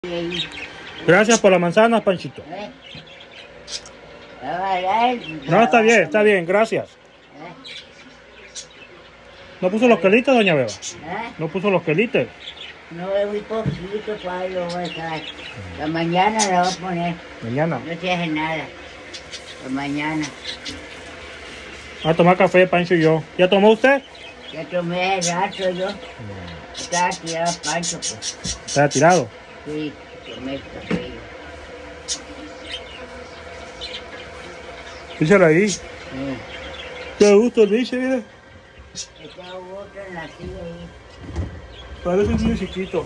Gracias por la manzana, Panchito. No, está bien, gracias. ¿No puso los quelites, doña Beba? ¿No puso los quelites? No, es muy poquito, para lo voy a dejar. La mañana la voy a poner. Mañana. No se hace nada. La mañana. A tomar café, Pancho y yo. ¿Ya tomó usted? Ya tomé el rato yo. Estaba tirado Pancho, pues. ¿Está tirado? Sí, tomé el café yo. Díselo ahí. Sí. Qué gusto, dice, mire. Estaba otro en la silla ahí. Parece un niño chiquito.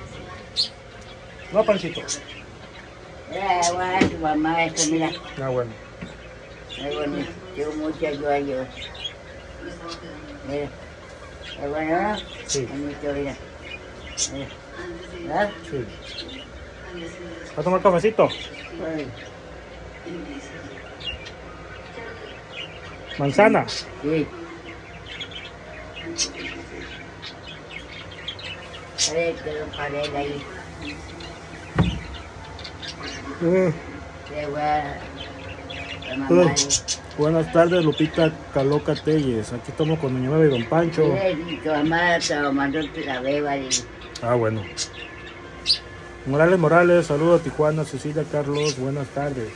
No, Panchito. Bueno, tu mamá, esto, mira. Ah, bueno. Es bonito. Tengo mucha ayuda yo. Mira. Es bueno, ¿no? Sí. Bonito, mira. Mira. ¿Ah? Sí. ¿Va a tomar cafecito? Sí. ¿Manzana? Sí. Quedó un panel ahí. Qué buena. La mamá ahí. Buenas tardes, Lupita Caloca Telles. Aquí estamos con doña Beba y don Pancho. Sí, tu mamá te mandó la beba y... Ah, bueno. Morales, saludos a Tijuana, Cecilia Carlos, buenas tardes.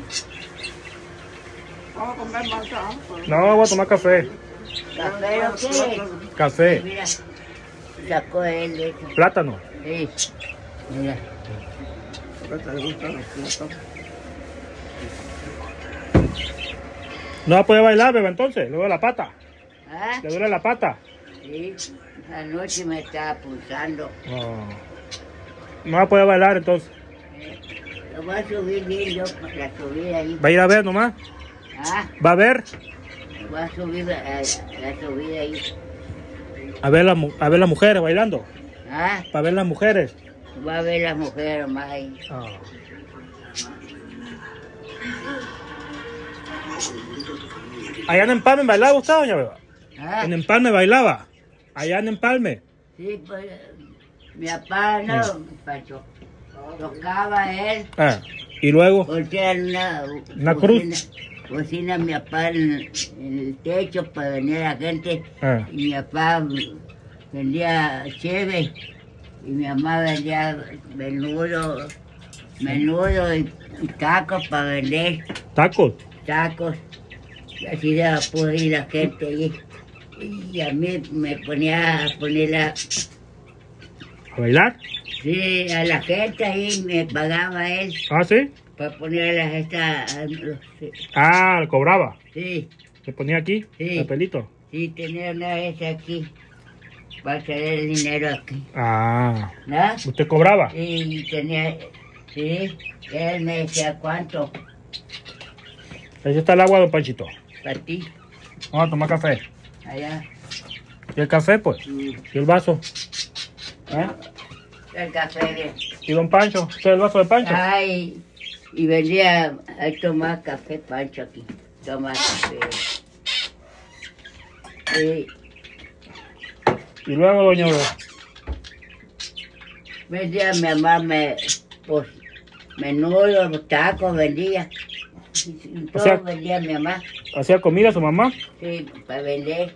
Vamos a comer manzana. No, voy a tomar café. ¿Café o qué? Café. Mira, sacó él de eso. Plátano. Sí, mira. ¿Te gustan los plátanos? No va a poder bailar, Beba, entonces. Le duele la pata. ¿Ah? Le duele la pata. Sí, anoche me estaba pulsando. No va a poder bailar, entonces. Lo voy a subir bien yo, la subí ahí. Va a ir a ver nomás. ¿Ah? Va a ver. Voy a subir la subí ahí. A ver las mujeres bailando. ¿Ah? Para ver las mujeres. Va a ver las mujeres más ahí. Allá en Empalme bailaba usted, doña Beba. ¿Ah? En Empalme bailaba. Allá en Empalme. Sí, pues mi papá no, Pancho, tocaba él. Y luego. Voltear Una cruz. Cocina mi papá en el techo para venir a la gente. Y mi papá vendía cheve y mi mamá vendía menudo y tacos para vender. ¿Tacos? Tacos. Y así se pudo ir la gente allí. Y a mí me ponía a ponerla. ¿A bailar? Sí, a la gente ahí me pagaba él. ¿Ah, sí? Para ponerlas estas. Ah, cobraba. Sí, ¿Se ponía aquí? Sí. El pelito. sí, tenía una vez aquí. Para hacer el dinero aquí. Ah. ¿No? ¿Usted cobraba? Y tenía. Sí, él me decía cuánto Ahí está el agua, don Panchito. para ti. Vamos a tomar café. Allá. ¿Y el café, pues? ¿Y el vaso? El café de. ¿Y don Pancho? ¿Usted el vaso de Pancho? Ay, y venía a tomar café, Pancho, aquí. Tomar café. Sí. Y luego, doña Beba. Vendía mi mamá, pues, menudo, tacos vendía. Todo O sea, vendía mi mamá. ¿Hacía comida su mamá? Sí, para vender.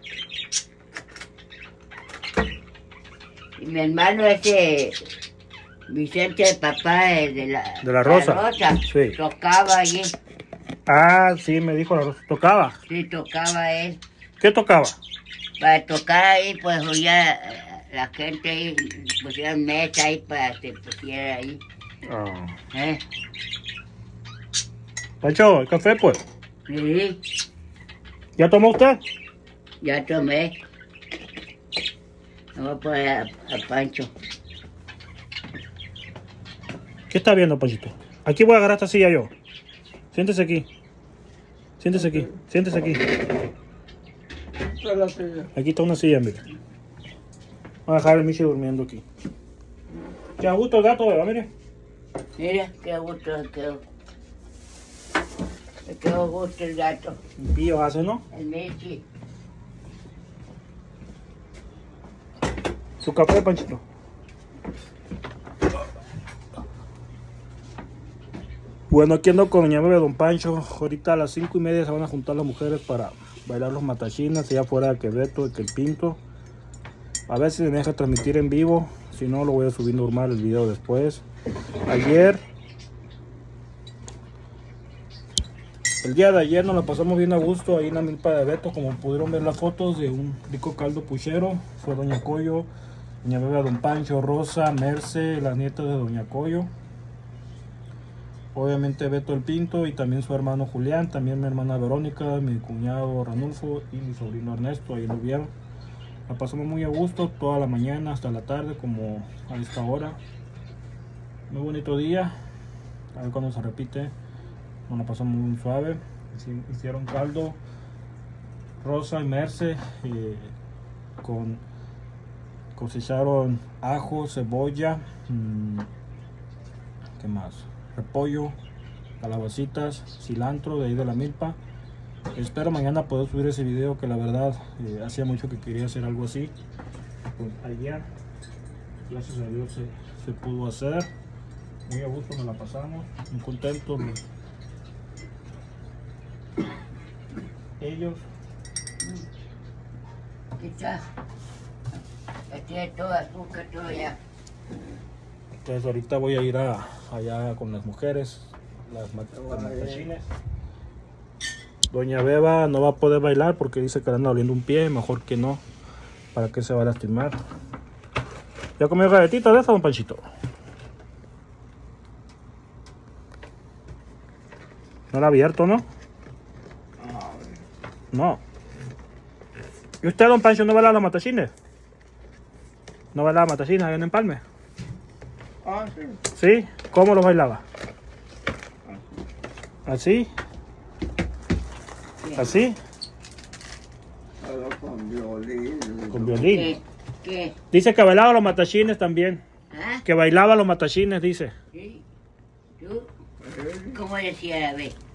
Y mi hermano ese, Vicente, el papá de la Rosa. Sí. Tocaba allí. Ah, sí, me dijo la Rosa. ¿Tocaba? Sí, tocaba él. ¿Qué tocaba? Para tocar ahí, pues ya la gente ahí pusieron mesa ahí para que se pusiera ahí. ¿Eh? Pancho, el café, pues. Sí, ¿Ya tomó usted? ya tomé. Me voy a poner a Pancho. ¿Qué está viendo, Panchito? Aquí voy a agarrar esta silla yo. Siéntese aquí. Siéntese aquí. Siéntese aquí. Aquí está una silla, mire. Voy a dejar el Michi durmiendo aquí. ¿Qué a gusto el gato, Beba? Mire. Mira, qué gusto quedó. Me quedó gusto el gato. Un pillo hace, ¿no? El Michi. Su café, Panchito. Bueno, aquí ando con doña Bebe, don Pancho. Ahorita a las 5:30 se van a juntar las mujeres para bailar los matachinas allá afuera de Quevedo, de Quilpinto. A ver si me deja transmitir en vivo. Si no, lo voy a subir normal el video después. El día de ayer nos la pasamos bien a gusto ahí en la milpa de Beto. Como pudieron ver las fotos de un rico caldo puchero. Fue doña Coyo, doña Bebe, don Pancho, Rosa, Merce, las nietas de doña Coyo. Obviamente Beto el Pinto y también su hermano Julián, también mi hermana Verónica, mi cuñado Ranulfo y mi sobrino Ernesto, ahí lo vieron. La pasamos muy a gusto toda la mañana hasta la tarde, como a esta hora. Muy bonito día, a ver cuando se repite. Nos la pasamos muy suave. Hicieron caldo, Rosa y Merce, cosecharon ajo, cebolla, ¿qué más? Repollo, calabacitas, cilantro de ahí de la milpa. Espero mañana poder subir ese video, que la verdad hacía mucho que quería hacer algo así. Pues ayer, gracias a Dios, se pudo hacer. Muy a gusto nos la pasamos, muy contentos. Ellos. ¿Qué está? Tiene todo azúcar, todo ya. Entonces ahorita voy a ir allá con las mujeres, las matachines. Doña Beba no va a poder bailar porque dice que le anda doliendo un pie, mejor que no, para que se va a lastimar. ¿Ya comió galletitas de esa, don Panchito? No la ha abierto, ¿no? No. ¿Y usted, don Pancho, no bailaba los matachines? ¿No bailaba matachines allá en Empalme? Ah, sí. ¿Sí? ¿Cómo los bailaba? ¿Así? ¿Así? Solo con violín. Con violín. ¿Qué? Dice que bailaba los matachines también. ¿Ah? Que bailaba los matachines, dice. ¿Sí? ¿Tú? ¿Cómo decía la vez?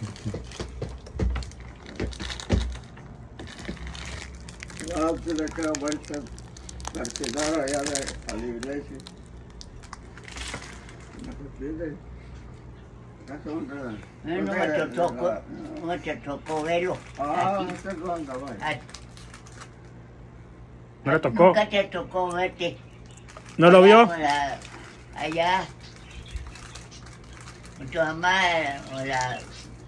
Ya tiene que vuelta a quedar allá a la iglesia. No me tocó verlo. Ah, Aquí. ¿usted dónde va? ¿No le tocó? Nunca te tocó verte. ¿No lo vio? Allá. Con tu mamá o la...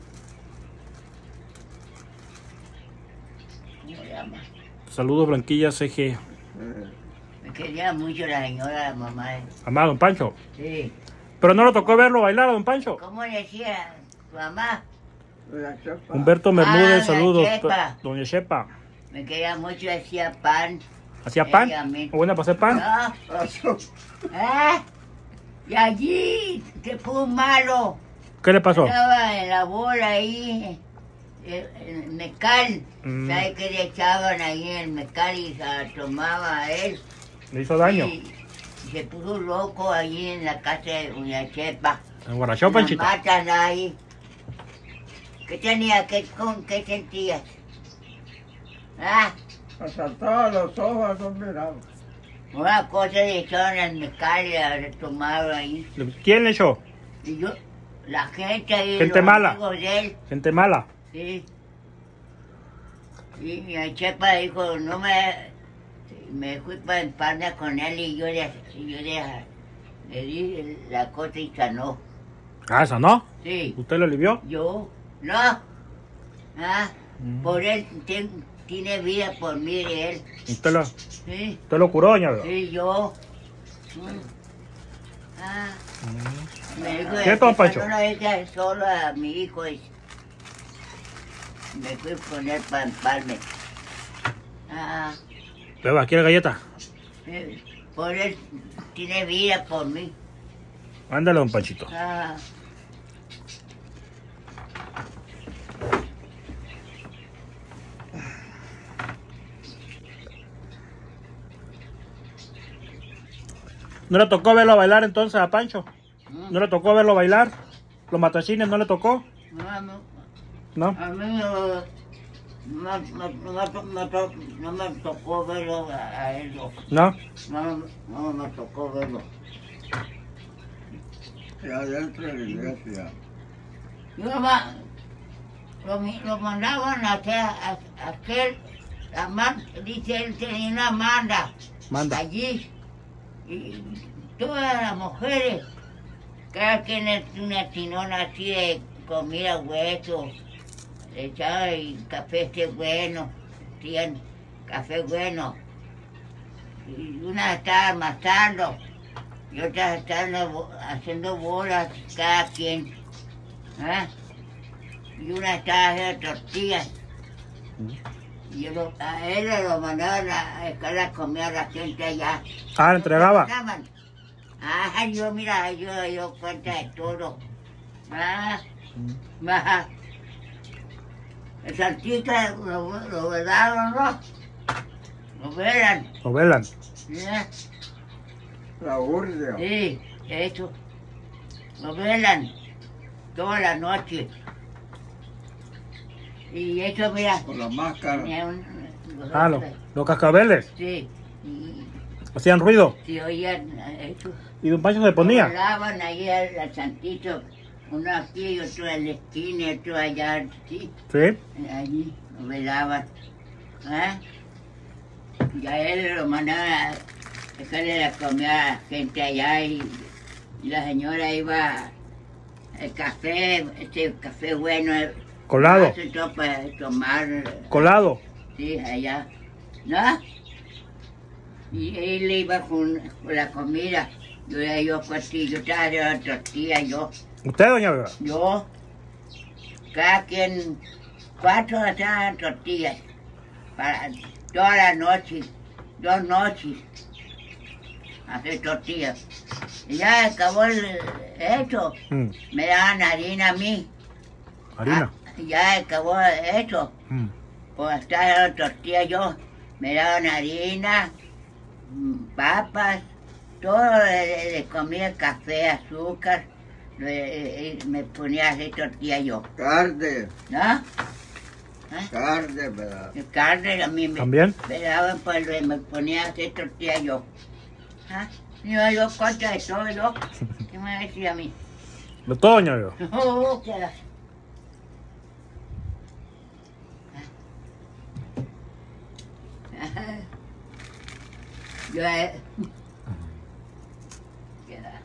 ¿Cómo se llama? Saludos, Blanquilla CG. Me quería mucho la señora, la mamá. Amado, don Pancho. Sí. Pero no le tocó verlo bailar, don Pancho. ¿Cómo decía tu mamá? La chepa. Humberto Bermúdez, la saludos. Chepa. Doña Chepa. Me quería mucho, hacía pan. ¿Hacía pan? Ella a mí. ¿O buena para hacer pan? No. Azul. ¿Eh? Y allí se fue un malo. ¿Qué le pasó? Estaba en la bola ahí, el mezcal. ¿Sabes qué le echaban ahí en el mezcal y se la tomaba a él? ¿Le hizo daño? Y se puso loco allí en la casa de doña Chepa. ¿Se emborrachó, Lo Panchito? matan ahí. ¿Qué tenía? ¿Qué sentías? ¿Ah? Asaltaba los ojos, no miraba. Una cosa le echaron al mezcal y la tomaron ahí. ¿Quién le echó? Y yo, la gente ahí, Gente los mala. amigos de él, Gente mala. sí. Y mi Chepa dijo, no me fui para Empalme con él y yo le di la cosa y sanó. Ah, ¿esa no? Sí. ¿Usted lo alivió? Yo, no. Ah, por él tiene vida por mí de él. ¿Usted Sí, lo curó, doña Beba? sí, yo. Ah. Me dijo, ¿Qué, don Pancho? no la deja solo a mi hijo. Me fui con él para Empalme. Ah, Beba, ¿quiere galleta? por él tiene vida por mí. Ándale, don Panchito. Ah. ¿No le tocó verlo bailar entonces a Pancho? ¿No le tocó verlo bailar? ¿Los matachines no le tocó? No, ¿No? a mí no me tocó verlo a él. ¿No? No me tocó verlo. Y adentro de la iglesia. Lo mandaban a hacer, dice él tenía una manda allí, y todas las mujeres, cada quien es una tinona así de comida hueso, echaba y café bueno, hacían café bueno, y una estaba amasando, y otras estaban haciendo bolas cada quien, ¿eh? Y una estaba haciendo tortillas. Y a él lo mandaban a dejar la comida a la gente allá. Ah, ¿le entregaba? Yo mira, yo cuenta de todo. El salchicha lo velaron, ¿no? Lo velan. Lo velan. ¿Sí? La urdia. Sí, eso. Lo velan toda la noche. Y eso, mira. Con la máscara. Los cascabeles. Sí. Hacían ruido. Sí, oían eso. ¿Y don Pancho se ponía? Volaban ahí al santito. Uno aquí y otro en la esquina y otro allá, sí. Sí. Allí lo velaban. Y a él lo mandaban a dejarle la comida a la gente allá y la señora iba el café, este café bueno. Colado. Para tomar. Colado. Sí, allá. ¿No? Y él iba con la comida. Yo estaba haciendo tortilla, yo. ¿Usted, doña Beba? Yo. Cada quien, 4 hacían tortillas. Para toda la noche, 2 noches. Hacer tortillas. Y ya acabó esto. Me daban harina a mí. ¿Harina? Ya acabó eso. Pues estaba tortilla yo. Me daban harina, papas, todo de comida, café, azúcar. Me ponía a hacer tortilla yo. Carne. ¿No? Carne, ¿verdad? Carne a mí ¿También? me daban, pues me ponía a hacer tortilla yo. Yo cuenta de todo yo. ¿Qué me decía a mí? ¿De todo, doña Beba? Oh, queda. Yo queda.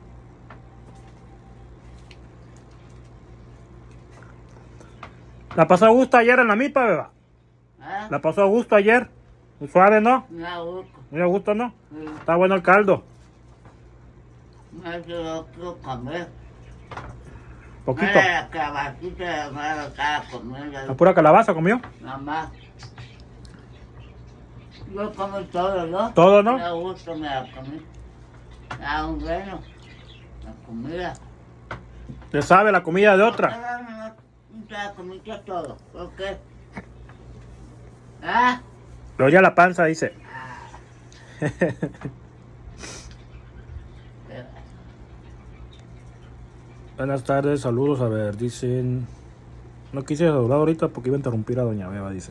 ¿La pasó a gusto ayer en la milpa, Beba? ¿La pasó a gusto ayer? Muy suave, ¿no? Muy a gusto. Muy a gusto, ¿no? Está bueno el caldo. Yo quiero comer. Poquito. La calabacita me estaba comiendo. ¿La pura calabaza comió? Mamá. Yo como todo, ¿no? Todo, ¿no? Me da gusto, me la comí. Está bueno. La comida. ¿Le sabe la comida de otra? No te la comiste todo. ¿Por qué? Le oía la panza, dice. Buenas tardes, saludos. A ver, dicen... No quise saludar ahorita porque iba a interrumpir a doña Beba, dice.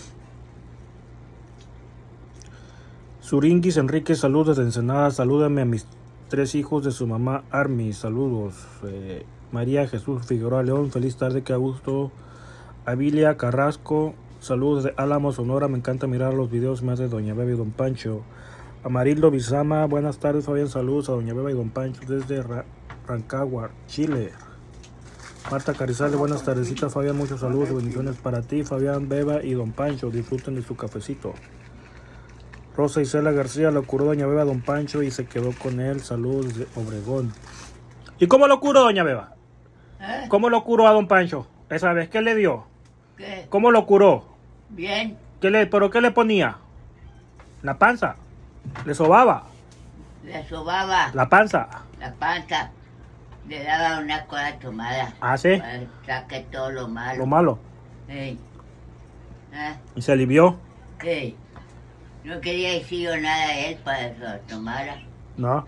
Suringuis Enrique, saludos desde Ensenada. Salúdame a mis 3 hijos de su mamá Armi. Saludos. María Jesús Figueroa León, feliz tarde, que a gusto. Avilia Carrasco, saludos de Álamo, Sonora. Me encanta mirar los videos más de doña Beba y don Pancho. Amarildo Bizama, buenas tardes, Fabián. Saludos a doña Beba y don Pancho desde Rancagua, Chile. Marta Carizales, buenas tardecitas, Fabián. Muchos saludos y bendiciones para ti, Fabián, Beba y don Pancho. Disfruten de su cafecito. Rosa Isela García, lo curó doña Beba a don Pancho y se quedó con él. Saludos de Obregón. ¿Y cómo lo curó doña Beba? ¿Cómo lo curó a don Pancho? ¿Esa vez qué le dio? ¿Qué? ¿Cómo lo curó? Bien. ¿Pero qué le ponía? ¿La panza? ¿Le sobaba? Le sobaba ¿La panza? la panza. Le daba una cosa tomada. ¿Ah, sí? Para que saque todo lo malo. Lo malo. Sí. ¿Y se alivió? Sí. No quería decir yo nada a él para que lo tomara. No.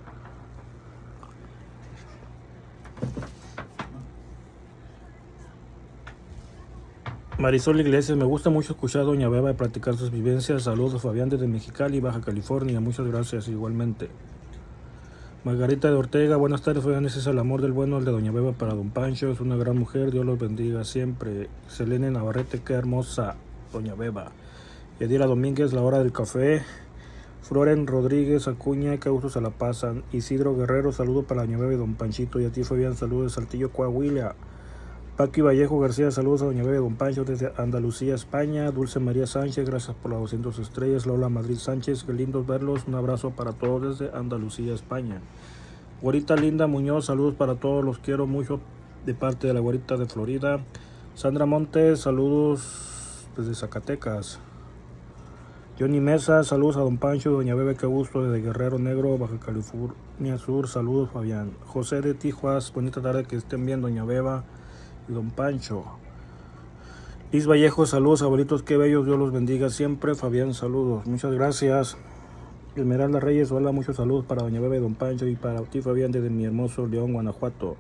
Marisol Iglesias, me gusta mucho escuchar a doña Beba y practicar sus vivencias. Saludos, Fabián desde Mexicali, Baja California. Muchas gracias igualmente. Margarita de Ortega, buenas tardes, Fabián, ese es el amor del bueno, el de Doña Beba para Don Pancho, es una gran mujer, Dios los bendiga siempre. Selene Navarrete, qué hermosa Doña Beba. Yadira Domínguez, la hora del café. Floren Rodríguez Acuña, qué gusto se la pasan. Isidro Guerrero, saludo para Doña Beba y Don Panchito, y a ti Fabián, saludos de Saltillo, Coahuila. Paqui Vallejo García, saludos a Doña Beba y Don Pancho desde Andalucía, España. Dulce María Sánchez, gracias por las 200 estrellas. Lola Madrid Sánchez, qué lindo verlos. Un abrazo para todos desde Andalucía, España. Güerita Linda Muñoz, saludos para todos, los quiero mucho de parte de la güerita de Florida. Sandra Montes, saludos desde Zacatecas. Johnny Mesa, saludos a Don Pancho, Doña Beba, qué gusto desde Guerrero Negro, Baja California Sur. Saludos, Fabián. José de Tijuas, bonita tarde, que estén bien Doña Beba y Don Pancho. Liz Vallejo, saludos, abuelitos, qué bellos, Dios los bendiga siempre. Fabián, saludos, muchas gracias. Esmeralda Reyes, hola, muchos saludos para Doña Beba y Don Pancho y para ti, Fabián, desde mi hermoso León, Guanajuato.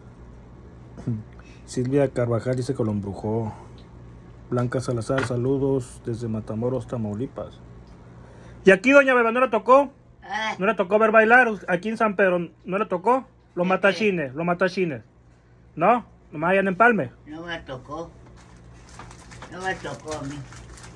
Silvia Carvajal dice que lo embrujó. Blanca Salazar, saludos desde Matamoros, Tamaulipas. ¿Y aquí, Doña Beba, no le tocó? ¿No le tocó ver bailar aquí en San Pedro? ¿No le tocó? Los matachines, los matachines. ¿No? ¿Nomás allá en Empalme? No me tocó. No me tocó a mí.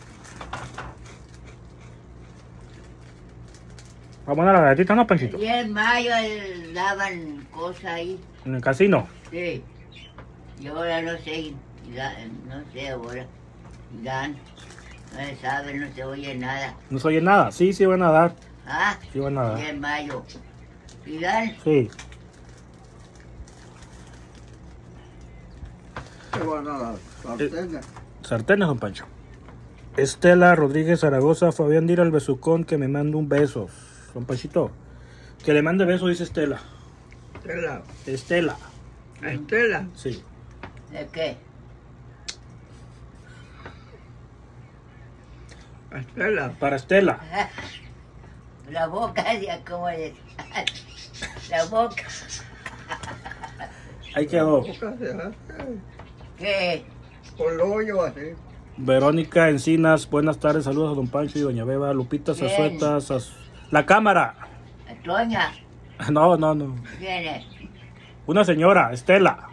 Vamos a la galletita, ¿no, Panchito? Y en mayo daban cosas ahí. ¿En el casino? Sí. Y ahora no sé, no sé ahora. Dan, no se sabe, no se oye nada. ¿No se oye nada? Sí, sí van a dar. ¿Ah? Sí van a dar. Y en mayo. ¿Y dan? Sí. ¿Qué van a dar? ¿Sartenes? Sartenes, Don Pancho. Estela Rodríguez Zaragoza, Fabián, dile al besucón que me mande un beso. Don Panchito, que le mande beso, dice Estela. ¿Estela? Estela. ¿Estela? Sí. ¿De qué? ¿Estela? Para Estela. La boca, ya como es. La boca. Ahí quedó. ¿Boca se hace? ¿Qué? Con el hoyo así. Verónica Encinas, buenas tardes, saludos a Don Pancho y Doña Beba. Lupita Bien. Zazueta, la cámara. Toña. No, no, no. ¿Quién es? Una señora, Estela.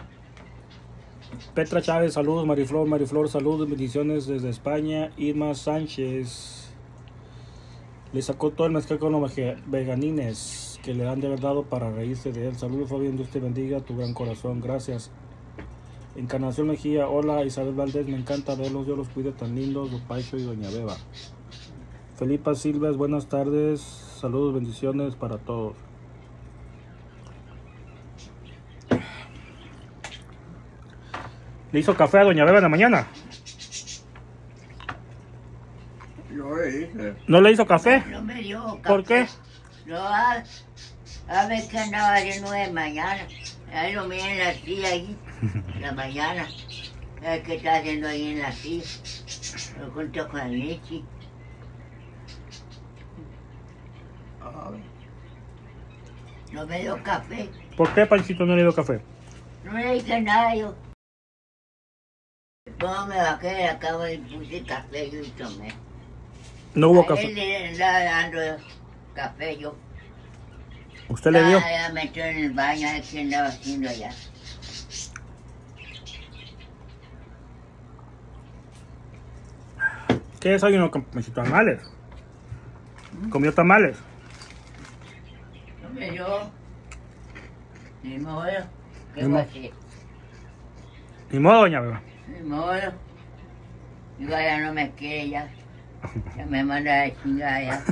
Petra Chávez, saludos. Mariflor, saludos, bendiciones desde España. Irma Sánchez. Le sacó todo el mezcal con los veganines que le han de haber dado para reírse de él. Saludos, Fabián, Dios te bendiga, tu gran corazón, gracias. Encarnación Mejía, hola. Isabel Valdés, me encanta verlos, Dios los cuide tan lindos, Don Pancho y Doña Beba. Felipa Silvas, buenas tardes, saludos, bendiciones para todos. ¿Le hizo café a Doña Beba en la mañana? Yo hice. ¿No le hizo café? No me dio café. ¿Por qué? No, a ver que andaba de 9 de mañana. Ahí lo miré en la silla ahí, en la mañana. A ver qué está haciendo ahí en la silla. Lo junto con el Nichi. No me dio café. ¿Por qué Panchito no le dio café? No le dije nada yo. Después me bajé de la cama y puse café yo y tomé. No hubo A él café. le andaba dando café yo. ¿Usted le dio? Ya metió en el baño, a ver qué andaba haciendo allá. ¿Qué desayunó, Panchito? ¿Tamales? ¿Comió tamales? No me dio. Ni modo. ¿Qué Ni va a modo. hacer? Ni modo, Doña Beba. Ni modo. Yo ya no me quiere ya. Ya me manda a la chingada ya.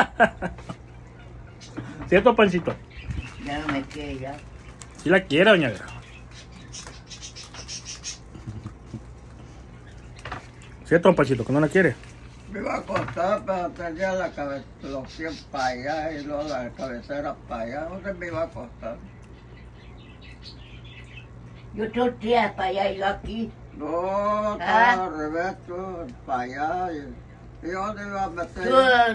¿Cierto, Panchito? Ya no me quiere ya. Sí la quiere, Doña Beba. ¿Cierto, Don Panchito, que no la quiere? Me iba a acostar, pero tenía los pies para allá y luego la cabecera para allá. ¿Dónde me iba a acostar? Yo estoy tía para allá y yo aquí. No, estaba al revés, tú, para allá. ¿Y dónde iba a meter?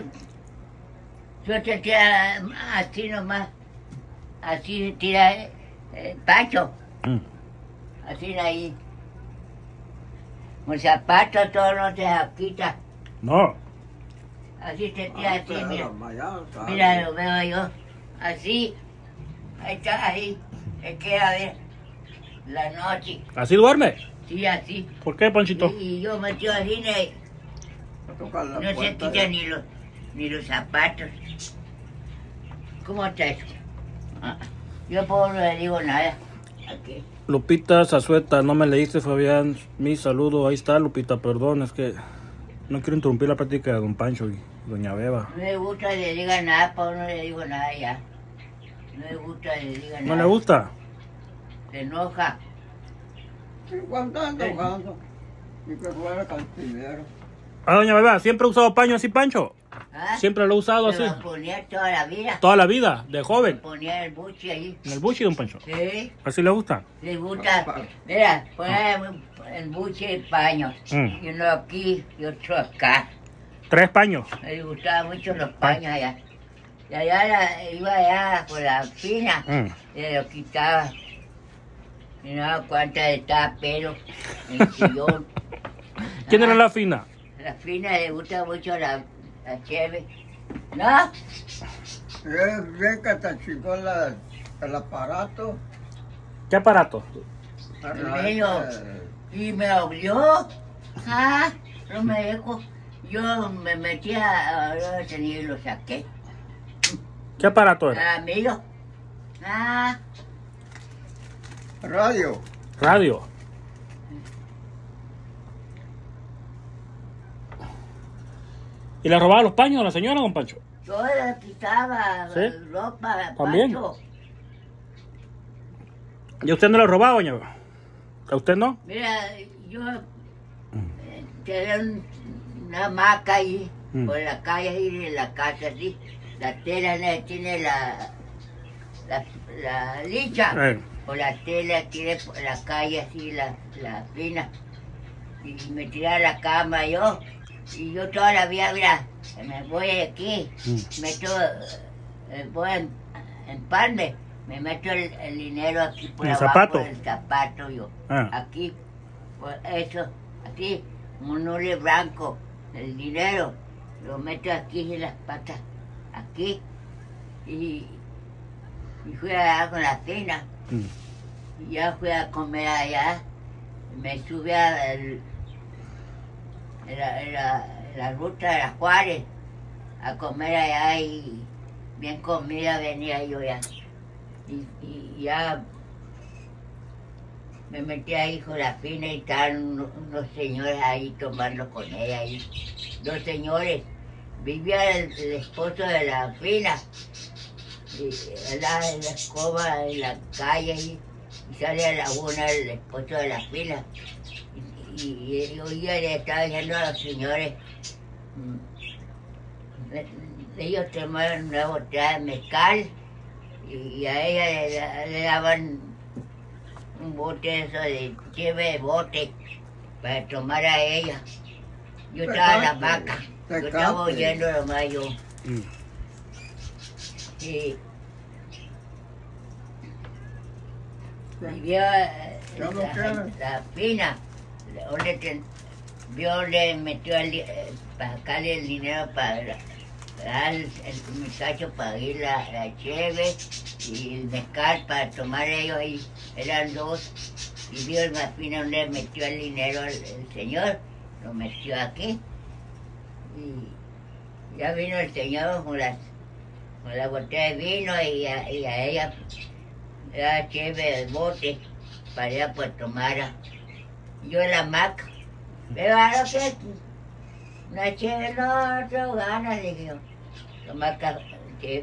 Tú te tiras así nomás. Así tira Pancho. Así ahí. Con zapatos todo no se quita. No. Así te tira así, mira. Allá, Mira, lo veo yo. así, ahí está, ahí, se queda a ver la noche. ¿Así duerme? Sí, así. ¿Por qué, Panchito? Y yo metido así, no se quita ni los zapatos. ¿Cómo está eso? Yo por no le digo nada. Aquí. Lupita Zazueta, no me leíste, Fabián. Mi saludo, ahí está, Lupita, perdón, es que no quiero interrumpir la práctica de don Pancho y doña Beba. No le gusta que le diga nada, Pablo, no le digo nada ya. No le gusta que le diga nada. ¿No le gusta? Se enoja. Sí, cuando ando jugando. Y que fuera cantinero. Ah, doña Beba, ¿siempre ha usado paño así, Pancho? ¿Ah? ¿Siempre lo ha usado así? Me lo ponía toda la vida. ¿Toda la vida? ¿De Me joven? ponía el buche ahí. ¿En el buche, don Pancho? Sí. ¿Así le gusta? Le gusta, mira, poner el buche de paños. Mm. Y uno aquí y otro acá. 3 paños. Me gustaban mucho los paños allá. Y allá iba allá con la fina, le lo quitaba. Y no daba cuenta de estar pelo en el sillón. ¿Quién era la fina? La fina le gusta mucho la cheve. ¿No? Es bien que te chingó el aparato. ¿Qué aparato? El mío. Y me olió. Ah, no me dejó. Yo me metía, yo tenía y lo saqué. ¿Qué aparato era? Amigo. Ah, Radio. Radio. ¿Y le robaba los paños a la señora, don Pancho? yo le quitaba ¿Sí? ropa, ¿También? Pancho. ¿Y a usted no le robaba, doña Beba? ¿A usted no? Mira, yo tenía una hamaca ahí, por la calle, ahí en la casa, así. La tela tiene la licha, o la tela tiene por la calle, así, la fina. Y me tiraba a la cama yo, y yo toda la vida, mira, me voy de aquí, voy en palme, me meto el dinero aquí por ¿En el abajo zapato? del zapato yo, Ah. aquí, por eso, aquí, un hule blanco, el dinero, lo meto aquí en las patas, aquí, y fui allá con la fina, y ya fui a comer allá, me subí a la ruta de las Juárez a comer allá y bien comida venía yo ya. Y ya me metí ahí con la fina y estaban unos señores ahí tomando con ella ahí. 2 señores. Vivía el esposo de la fina. Y en la escoba en la calle y sale a la una el esposo de la fila. Y yo le estaba diciendo a los señores, ellos tomaron una botella de mezcal y a ella le daban un bote eso de cheve de bote para tomar a ella. Yo estaba en la hamaca, yo estaba oyendo nomás yo. Y vio la fina, le metió para sacarle el dinero para dar el muchacho para ir la cheve y el mezcal para tomar ellos ahí, eran 2, y vio el más fina donde metió el dinero el señor, lo metió aquí, y ya vino el señor con la botella de vino y a ella era cheve el bote para ella pues tomara. Yo en la hamaca, pero ahora que una cheve no tengo ganas, dije yo. Tomar cheve.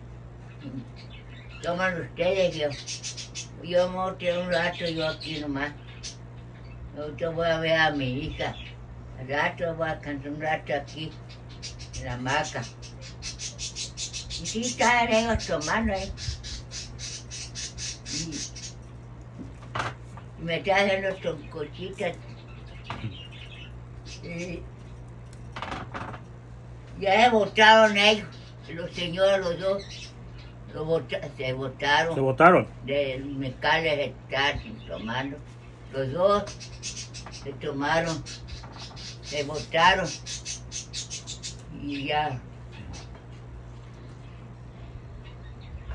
Toman ustedes, yo me voy a tirar un rato yo aquí nomás. Yo voy a ver a mi hija. Al rato voy a cantar un rato aquí, en la hamaca. Y sí estaban ellos tomando ahí. Y me estaban haciendo cositas. Y ya se botaron ellos, los señores, los 2. Se botaron. ¿Se votaron? Del mezcal de estar tomando. Los 2 se tomaron, se botaron. Y ya.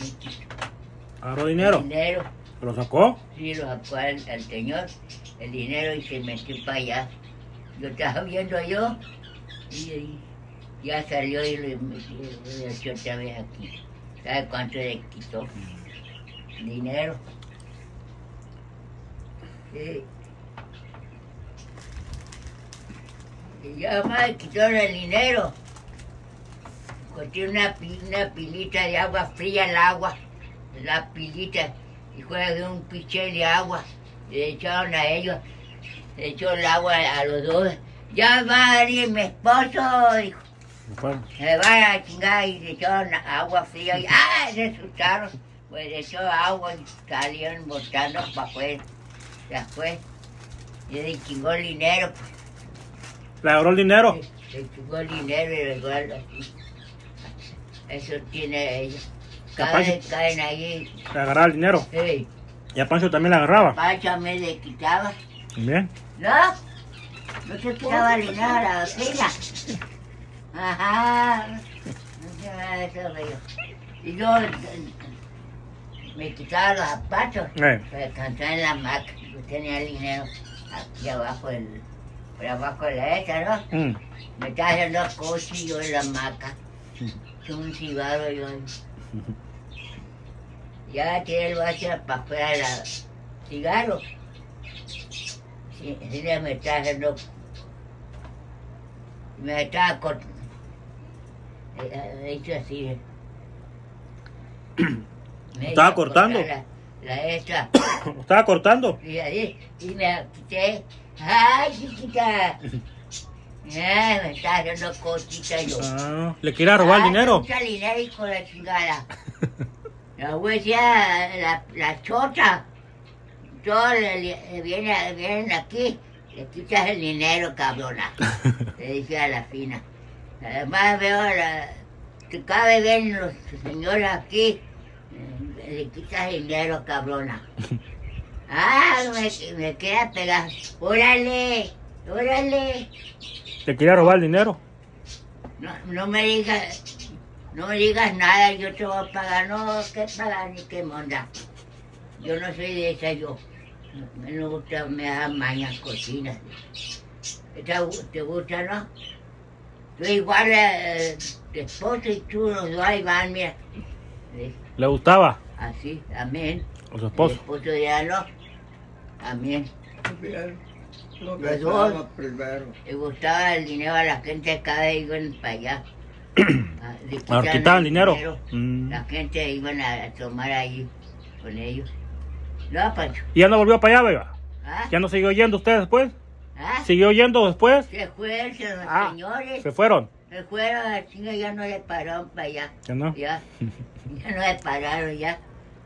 ¿Agarró dinero? Dinero. ¿Lo sacó? Sí, lo sacó al señor el dinero y se metió para allá. Yo estaba viendo yo y ya salió y lo echó otra vez aquí. ¿Sabe cuánto le quitó? Dinero. Sí. Y ya más le quitaron el dinero. Cogí una pilita de agua fría, el agua, la pilita, y fue de un pichel de agua. Le echaron a ellos, le echó el agua a los dos. Ya va a venir mi esposo, dijo. Se van a chingar y le echaron agua fría y se asustaron. Pues le echó agua y salieron botando para afuera. Después, le chingó el dinero. Pues. ¿Le agarró el dinero? Le chingó el dinero y le guarda así. Eso tiene ellos. Cada vez caen ahí. ¿Le agarraba el dinero? Sí. ¿Y a Pancho también le agarraba? Pancho me le quitaba. Bien. ¿No? No se quitaba el dinero a la fila. Ajá. No se me eso río. Y yo me quitaba los zapatos para descansar en la hamaca. Yo tenía el dinero aquí abajo, por abajo de la esa, ¿no? Me estaba haciendo coche yo en la hamaca. Un cigarro yo. Ya tiré el vaso para afuera del cigarro. Sí, me estaba haciendo. Me estaba cortando. Hecho así. ¿Estaba cortando? La esta. ¿Estaba cortando? Y ahí, y me quité. ¡Ay, chiquita! Me está haciendo cositas yo. ¿Le quería robar el dinero? Mucha dinero, hijo de la chingada. La huesia, la chota. Todos vienen aquí, le quitas el dinero, cabrona. Le dije a la fina. Además veo que cada vez ven los señores aquí, le quitas el dinero, cabrona. Me queda pegar. ¡Órale! ¡Órale! ¿Le quería robar el dinero? No me digas nada, yo te voy a pagar. No, ¿qué pagar ni qué monda? Yo no soy de esa, yo. Me gusta, me da mañas cocinas. ¿Te gusta, no? Tú igual, tu esposo y tú, los dos ahí van, mira. ¿Le gustaba? Así, amén. ¿O su esposo? El esposo ya no. Amén. Bien. Lo Los que dos. estaba primero. Le gustaba el dinero a la gente, cada vez iban para allá. ¿Le quitaban el dinero? La gente iban a tomar ahí con ellos. No, Pancho. ¿Y ya no volvió para allá, beba? ¿Ah? ¿Ya no siguió yendo usted después? ¿Ah? ¿Siguió yendo después? Se fueron los señores. ¿Se fueron? Se fueron, a chinga, ya no le pararon para allá. ¿Ya no? Ya no le pararon, ya.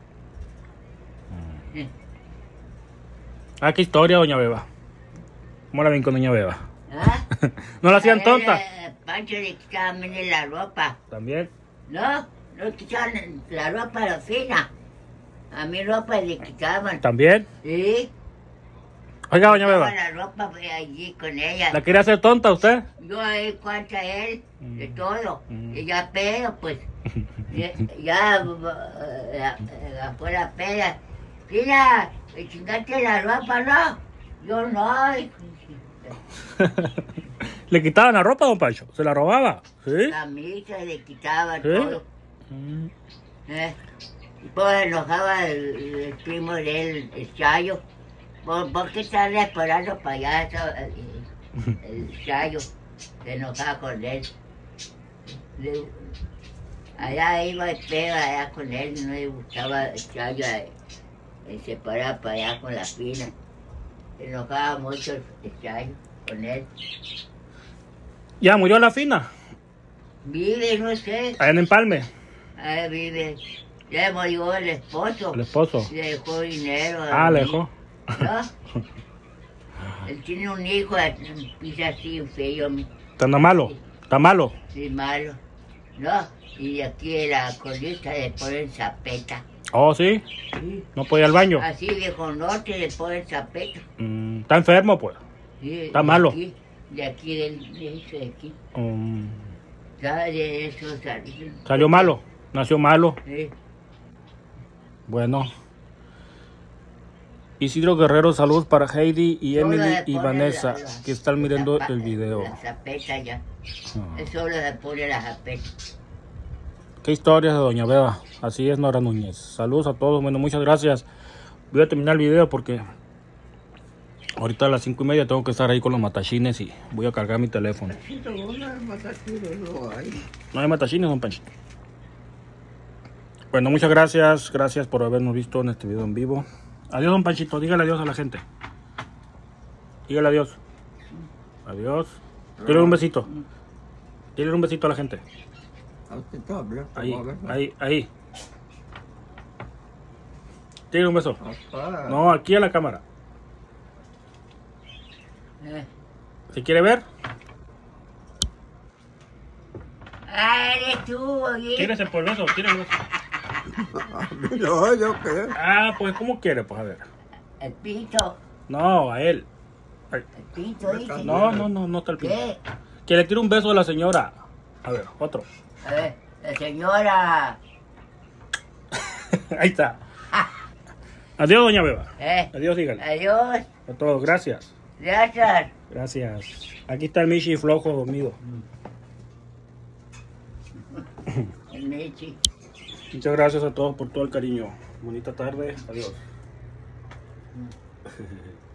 Qué historia, doña Beba. ¿Cómo la ven con doña Beba? ¿Ah? ¿No la hacían tonta? Pancho le quitaban la ropa. ¿También? No quitaban la ropa fina. A mi ropa le quitaban. ¿También? Sí. Oiga, doña Beba. La ropa allí con ella. ¿La quería hacer tonta usted? Yo ahí cuenta él, de todo. Y ya pedo, pues. ya fue la peda. Mira, me chingaste la ropa, ¿no? Yo no. ¿Le quitaban la ropa, don Pancho? ¿Se la robaba? ¿Sí? Camisa, le quitaban ¿Sí? todo. Y pues enojaba el primo de él, el Chayo. ¿Por qué están esperando para allá el Chayo? Se enojaba con él. Allá iba el pedo allá con él, no le gustaba el Chayo, se paraba para allá con la fina. Se enojaba mucho el Chayo con él. ¿Ya murió la fina? Vive, no sé. Allá en Empalme. Ahí vive. Ya murió el esposo. ¿El esposo? Le dejó dinero. Le dejó. ¿No? Él tiene un hijo, pisa así feo. ¿Está malo? ¿Está malo? Sí, malo. ¿No? Y aquí en la colita le ponen zapeta. Oh, ¿sí? Sí. ¿No podía ir al baño? Así viejo norte le ponen zapeta. ¿Está enfermo, pues? Sí, ¿Está malo? De aquí, de eso de aquí. Um, Ya de eso salió. ¿Salió malo? ¿Nació malo? Sí. Bueno. Isidro Guerrero, saludos para Heidi y Solo Emily le y pone Vanessa, que están mirando el video. La zapeta ya. Ah. Es solo le pone la zapeta. Qué historias de Doña Beba. Así es, Nora Núñez. Saludos a todos. Bueno, muchas gracias. Voy a terminar el video porque ahorita a las 5:30 tengo que estar ahí con los matachines y voy a cargar mi teléfono. No hay matachines, don Panchito. Bueno, muchas gracias. Gracias por habernos visto en este video en vivo. Adiós, don Panchito. Dígale adiós a la gente. Dígale adiós. Adiós. Dile un besito. Dile un besito a la gente. Ahí. Dile un beso. No, aquí a la cámara. ¿Se quiere ver? Ah, eres tú, oye. Tírese por el beso, tírese el beso. No, ¿yo qué? Ah, pues, ¿cómo quiere? Pues, a ver. El pito. No, a él. Ay. El pito, dice. No está el pito. ¿Qué? Que le tire un beso a la señora. A ver, otro. A ver, la señora. Ahí está. Adiós, doña Beba. Adiós, dígale. Adiós. A todos, gracias. Gracias. Gracias. Aquí está el Michi flojo dormido. El Michi. Muchas gracias a todos por todo el cariño. Bonita tarde. Adiós.